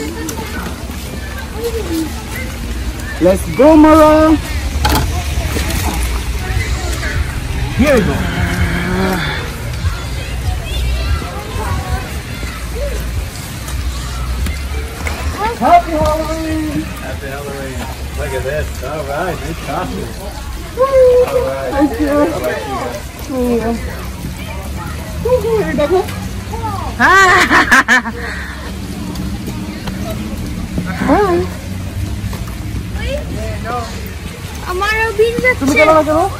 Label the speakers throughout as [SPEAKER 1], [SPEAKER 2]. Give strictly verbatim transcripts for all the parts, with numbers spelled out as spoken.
[SPEAKER 1] Let's go, Mara. Here we go. Happy Halloween!
[SPEAKER 2] Happy Halloween. Look at this. All right, nice costume.
[SPEAKER 1] Woo!
[SPEAKER 2] All right.
[SPEAKER 1] Thank you.
[SPEAKER 2] How about you guys?
[SPEAKER 1] Hi.
[SPEAKER 3] Amaro beans at
[SPEAKER 1] Sino ka lang ako?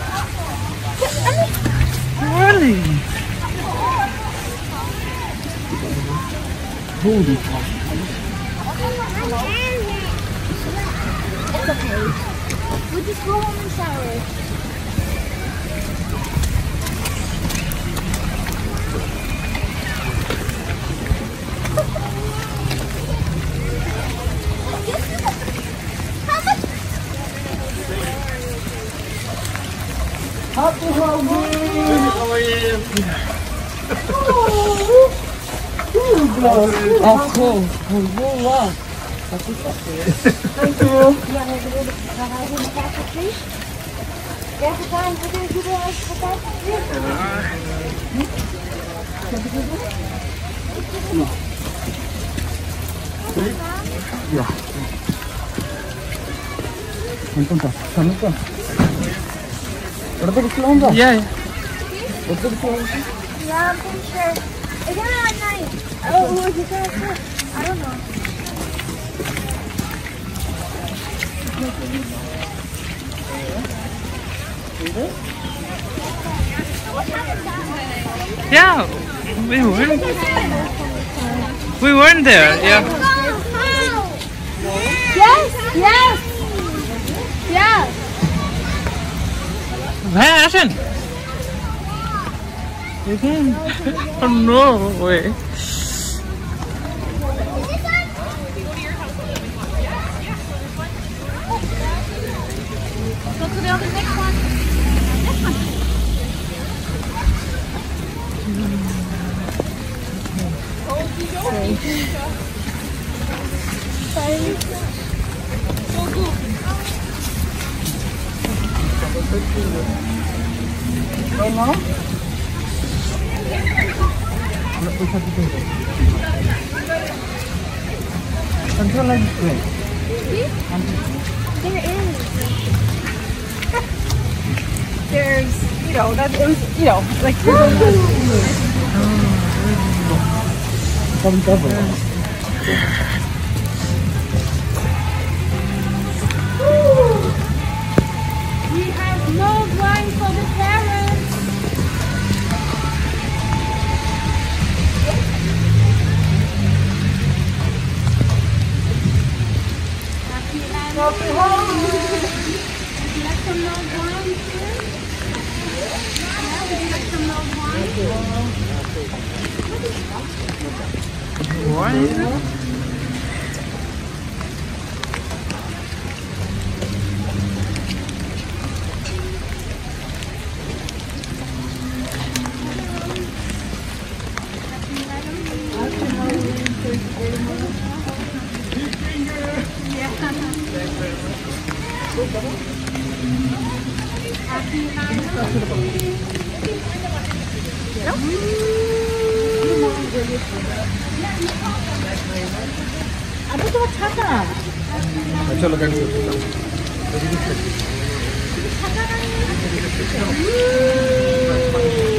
[SPEAKER 4] Really?
[SPEAKER 1] Holy fuck.
[SPEAKER 3] It's okay. We'll just go home and shower.
[SPEAKER 1] Happy Halloween!
[SPEAKER 2] How are you?
[SPEAKER 1] Oh, cool. Cool, wow. Thank you.
[SPEAKER 3] Yeah, we're going to have a packet, please. There's a time for them to do us for that.
[SPEAKER 1] No. Yeah. Nandun ka. Saan ka? Berapa di silang ka?
[SPEAKER 4] Yeah.
[SPEAKER 1] Berapa di silang ka?
[SPEAKER 3] Yeah, I'm pretty sure. It's not at night. Oh, was it there? I don't know.
[SPEAKER 4] Yeah. We weren't. We weren't there. Yeah.
[SPEAKER 3] Yes, yes, yes.
[SPEAKER 4] Hey, Ashen. Again. Oh no way.
[SPEAKER 3] Go to the other next one. This one.
[SPEAKER 1] Kau mau? Nak pusat itu. Control lagi play.
[SPEAKER 3] There is. There's, you know, that it was, you know, like.
[SPEAKER 1] Come cover.
[SPEAKER 3] We have no blind for the parents. Happy Halloween. Would you like some no blind here? Yeah, would you like some no blind?
[SPEAKER 4] What is it?
[SPEAKER 3] Apa tuh kata?
[SPEAKER 1] चलो कर दो